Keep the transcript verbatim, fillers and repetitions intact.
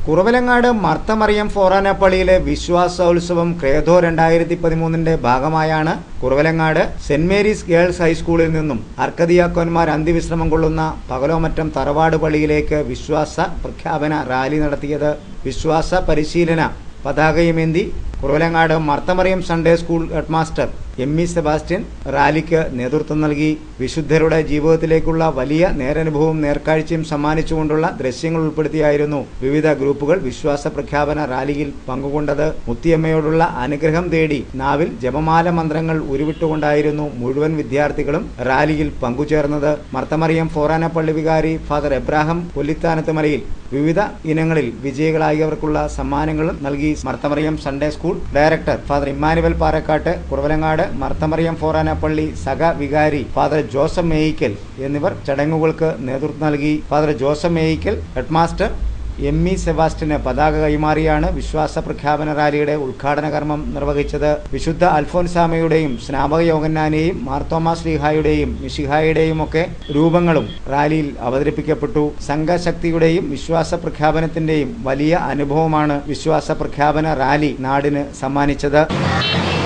കുറവലങ്ങാട് മർത്തമറിയം ഫൊറാന പള്ളിയിലെ വിശ്വാസോത്സവം ക്രേധോ രണ്ടായിരത്തി പതിമൂന്നിന്റെ ഭാഗമായാണ് കുറവലങ്ങാട് സെന്റ് മേരീസ് ഗേൾസ് ഹൈസ്കൂളിൽ നിന്നും അർക്കദിയാക്കോന്മാർ അന്ത്യവിശ്രമം കൊള്ളുന്ന പകലോമറ്റം തറവാട് പള്ളിയിലേക്ക് വിശ്വാസ പ്രഖ്യാപന റാലി നടത്തിയത്. വിശ്വാസ പരിശീലന പതാകയുമേന്തി Kuravilangad Marthamariam Sunday school headmaster M E Sebastian റാലിക്ക് നേതൃത്വം നൽകി. വിശുദ്ധരുടെ ജീവിതത്തിലേക്കുള്ള വലിയ നേരനുഭവവും നേർക്കാഴ്ചയും സമ്മാനിച്ചുകൊണ്ടുള്ള ദൃശ്യങ്ങൾ ഉൾപ്പെടുത്തിയായിരുന്നു വിവിധ ഗ്രൂപ്പുകൾ വിശ്വാസ പ്രഖ്യാപന റാലിയിൽ പങ്കുകൊണ്ടത്. മുത്തിയമ്മയോടുള്ള അനുഗ്രഹം തേടി നാവിൽ ജപമാല മന്ത്രങ്ങൾ ഉരുവിട്ടുകൊണ്ടായിരുന്നു മുഴുവൻ വിദ്യാർത്ഥികളും റാലിയിൽ പങ്കുചേർന്നത്. മർത്തമറിയം ഫൊറാന പള്ളി വികാരി ഫാദർ എബ്രാഹിം കൊല്ലിത്താനത്ത് മലയിൽ വിവിധ ഇനങ്ങളിൽ വിജയികളായവർക്കുള്ള സമ്മാനങ്ങളും നൽകി. Marthamariam Sunday school director father Immanuel Parakkattu, Kuravilangad Marthamariam forane പള്ളി സഹ വികാരി ഫാദർ ജോസഫ് മേയിക്കൽ എന്നിവർ ചടങ്ങുകൾക്ക് നേതൃത്വം നൽകി. Father Joseph Meyikkal headmaster M E സെബാസ്റ്റ്യന് പതാക കൈമാറിയാണ് വിശ്വാസ പ്രഖ്യാപന റാലിയുടെ ഉദ്ഘാടന കർമ്മം നിർവഹിച്ചത്. വിശുദ്ധ അൽഫോൻസാമയുടെയും സ്നാപക യോഹന്നാനെയും മാർത്തോമാ ശ്ലീഹായുടെയും മിശിഹായുടെയും ഒക്കെ രൂപങ്ങളും റാലിയിൽ അവതരിപ്പിക്കപ്പെട്ടു. സംഘശക്തിയുടെയും വിശ്വാസ പ്രഖ്യാപനത്തിന്റെയും വലിയ അനുഭവമാണ് വിശ്വാസ പ്രഖ്യാപന റാലി നാടിന് സമ്മാനിച്ചത്.